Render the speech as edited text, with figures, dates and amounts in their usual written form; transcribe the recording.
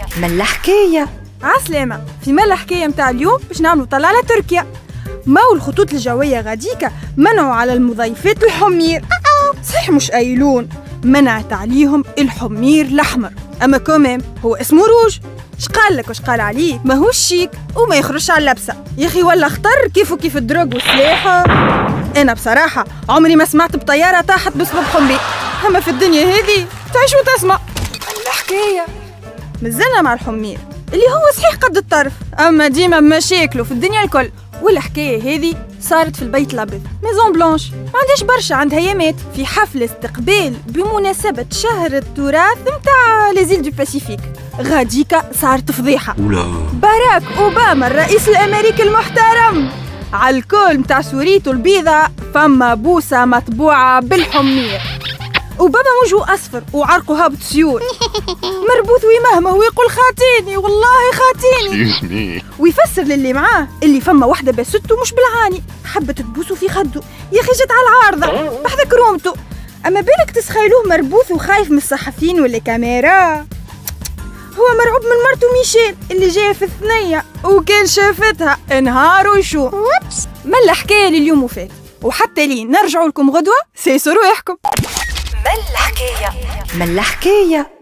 ملا حكاية. عسلامة. في ملا حكاية متاع اليوم باش نعملوا طلعة لتركيا. ماو الخطوط الجوية غاديكا منعوا على المضيفات الحمير. صحيح مش أي لون، منعت عليهم الحمير الأحمر، أما كمان هو اسمه روج. شقالك وش قال عليه؟ ماهوش شيك وما يخرجش على اللبسة يا أخي، ولا خطر كيف الدروغ والسلاحة. أنا بصراحة عمري ما سمعت بطيارة طاحت بسبب حمير، أما في الدنيا هذه تعيش وتسمع. الحكاية مازلنا مع الحمير اللي هو صحيح قد الطرف، أما ديما بمشاكله في الدنيا الكل. والحكاية هذه صارت في البيت الأبيض، ميزون بلانش، ما عندهاش برشا، عندها يامات، في حفل استقبال بمناسبة شهر التراث متاع ليزيل دو باسيفيك. غاديكا صارت فضيحة. باراك أوباما الرئيس الأمريكي المحترم على الكل متاع سوريته البيضة فما بوسة مطبوعة بالحمير. وبابا وجهه أصفر وعرقه هابط سيول، مربوط ويمهمه ويقول خاطيني والله خاطيني، ويفسر للي معاه اللي فما وحدة بسته مش بالعاني حبت تبوسه في خده. يا أخي جت على العارضة بحذا كرومته، أما بالك تسخيلوه مربوط وخايف من الصحفيين ولا كاميرا. هو مرعوب من مرته ميشيل اللي جايه في الثنية، وكان شافتها انهار ويشوم. ملا حكاية لليوم وفات، وحتى لين نرجعوا لكم غدوة سيسوا رواحكم. ملا حكاية. ملا حكاية.